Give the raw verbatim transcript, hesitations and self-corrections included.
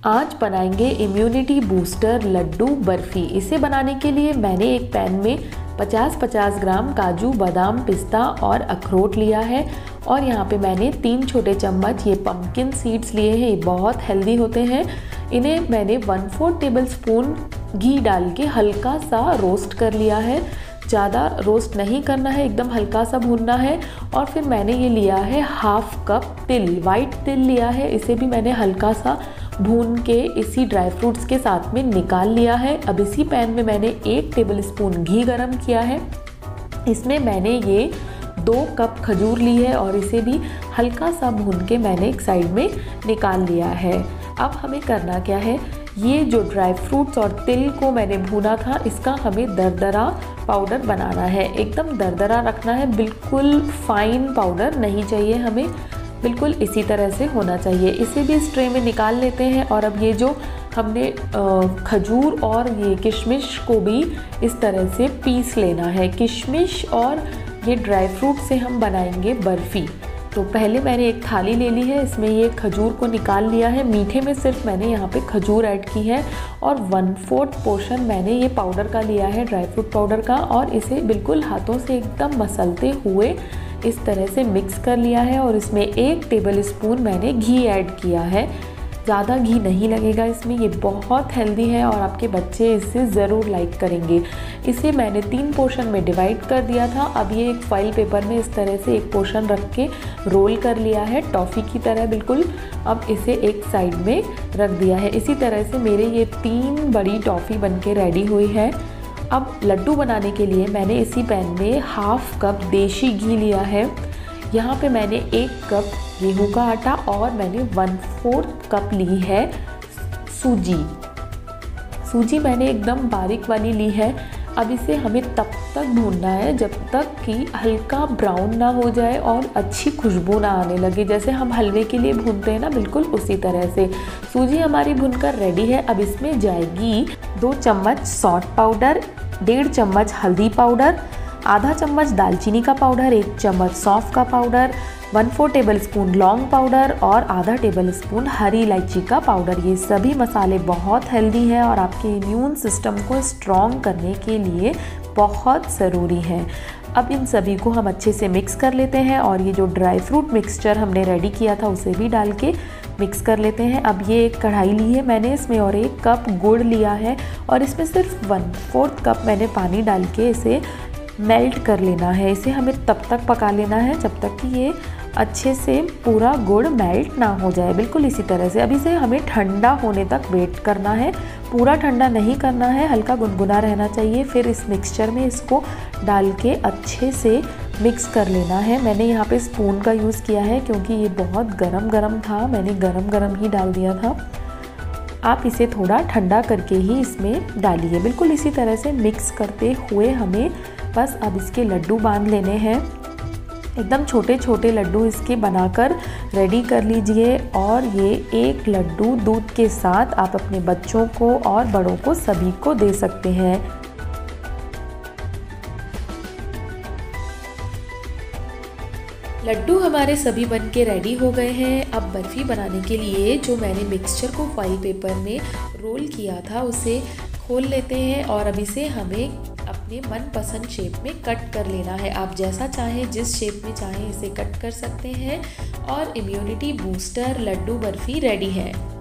आज बनाएंगे immunity booster लड्डू बर्फ़ी। इसे बनाने के लिए मैंने एक पैन में पचास पचास ग्राम काजू, बादाम, पिस्ता और अखरोट लिया है और यहाँ पे मैंने तीन छोटे चम्मच ये पम्पकिन सीड्स लिए हैं। ये बहुत हेल्दी होते हैं। इन्हें मैंने वन फोर्थ टेबल स्पून घी डाल के हल्का सा रोस्ट कर लिया है। ज़्यादा रोस्ट नहीं करना है, एकदम हल्का सा भूनना है। और फिर मैंने ये लिया है हाफ कप तिल, वाइट तिल लिया है। इसे भी मैंने हल्का सा भून के इसी ड्राई फ्रूट्स के साथ में निकाल लिया है। अब इसी पैन में मैंने एक टेबल स्पून घी गरम किया है। इसमें मैंने ये दो कप खजूर ली है और इसे भी हल्का सा भून के मैंने एक साइड में निकाल लिया है। अब हमें करना क्या है, ये जो ड्राई फ्रूट्स और तिल को मैंने भूना था इसका हमें दरदरा पाउडर बनाना है। एकदम दरदरा रखना है, बिल्कुल फाइन पाउडर नहीं चाहिए हमें, बिल्कुल इसी तरह से होना चाहिए। इसे भी इस ट्रे में निकाल लेते हैं। और अब ये जो हमने खजूर और ये किशमिश को भी इस तरह से पीस लेना है। किशमिश और ये ड्राई फ्रूट से हम बनाएंगे बर्फ़ी। तो पहले मैंने एक थाली ले ली है, इसमें ये खजूर को निकाल लिया है। मीठे में सिर्फ मैंने यहाँ पे खजूर ऐड की है और वन फोर्थ पोर्शन मैंने ये पाउडर का लिया है, ड्राई फ्रूट पाउडर का, और इसे बिल्कुल हाथों से एकदम मसलते हुए इस तरह से मिक्स कर लिया है। और इसमें एक टेबल स्पून मैंने घी ऐड किया है। ज़्यादा घी नहीं लगेगा इसमें, ये बहुत हेल्दी है और आपके बच्चे इसे ज़रूर लाइक करेंगे। इसे मैंने तीन पोर्शन में डिवाइड कर दिया था। अब ये एक फॉइल पेपर में इस तरह से एक पोर्शन रख के रोल कर लिया है, टॉफ़ी की तरह बिल्कुल। अब इसे एक साइड में रख दिया है। इसी तरह से मेरे ये तीन बड़ी टॉफ़ी बन के रेडी हुई है। अब लड्डू बनाने के लिए मैंने इसी पैन में हाफ कप देशी घी लिया है। यहाँ पे मैंने एक कप गेहूं का आटा और मैंने वन फोर्थ कप ली है सूजी। सूजी मैंने एकदम बारीक वाली ली है। अब इसे हमें तब तक भूनना है जब तक कि हल्का ब्राउन ना हो जाए और अच्छी खुशबू ना आने लगे। जैसे हम हलवे के लिए भूनते हैं ना, बिल्कुल उसी तरह से। सूजी हमारी भूनकर रेडी है। अब इसमें जाएगी दो चम्मच सौंठ पाउडर, डेढ़ चम्मच हल्दी पाउडर, आधा चम्मच दालचीनी का पाउडर, एक चम्मच सौंफ का powder, one four tablespoon लौंग पाउडर और आधा टेबल स्पून हरी इलायची का पाउडर। ये सभी मसाले बहुत हेल्दी हैं और आपके इम्यून सिस्टम को स्ट्रॉन्ग करने के लिए बहुत ज़रूरी हैं। अब इन सभी को हम अच्छे से मिक्स कर लेते हैं और ये जो ड्राई फ्रूट मिक्सचर हमने रेडी किया था उसे भी डाल के मिक्स कर लेते हैं। अब ये एक कढ़ाई ली है मैंने, इसमें और एक कप गुड़ लिया है और इसमें सिर्फ वन फोर्थ कप मैंने पानी डाल के इसे मेल्ट कर लेना है। इसे हमें तब तक पका लेना है जब तक कि ये अच्छे से पूरा गुड़ मेल्ट ना हो जाए, बिल्कुल इसी तरह से। अब इसे हमें ठंडा होने तक वेट करना है, पूरा ठंडा नहीं करना है, हल्का गुनगुना रहना चाहिए। फिर इस मिक्सचर में इसको डाल के अच्छे से मिक्स कर लेना है। मैंने यहाँ पे स्पून का यूज़ किया है क्योंकि ये बहुत गरम गरम था, मैंने गरम गरम ही डाल दिया था। आप इसे थोड़ा ठंडा करके ही इसमें डालिए। बिल्कुल इसी तरह से मिक्स करते हुए हमें बस अब इसके लड्डू बांध लेने हैं। एकदम छोटे छोटे लड्डू इसके बनाकर रेडी कर लीजिए और ये एक लड्डू दूध के साथ आप अपने बच्चों को और बड़ों को सभी को दे सकते हैं। लड्डू हमारे सभी बन के रेडी हो गए हैं। अब बर्फ़ी बनाने के लिए जो मैंने मिक्सचर को फॉइल पेपर में रोल किया था उसे खोल लेते हैं और अब इसे हमें अपने मनपसंद शेप में कट कर लेना है। आप जैसा चाहें, जिस शेप में चाहें इसे कट कर सकते हैं और इम्यूनिटी बूस्टर लड्डू बर्फ़ी रेडी है।